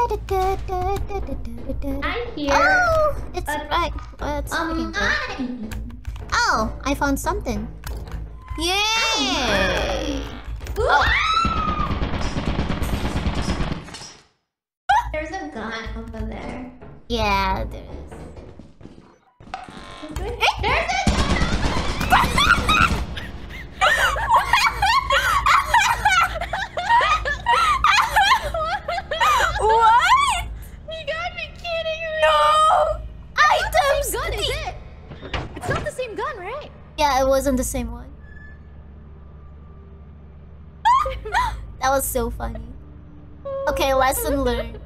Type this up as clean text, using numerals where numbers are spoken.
I hear. Oh, it's right. It's mine. Oh, I found something. Yay! Oh. There's a gun over there. Yeah, there is. There's a gun! What? You gotta be kidding me! No! Items! Gun, is it? It's not the same gun, right? Yeah, it wasn't the same one. That was so funny. Okay, lesson learned.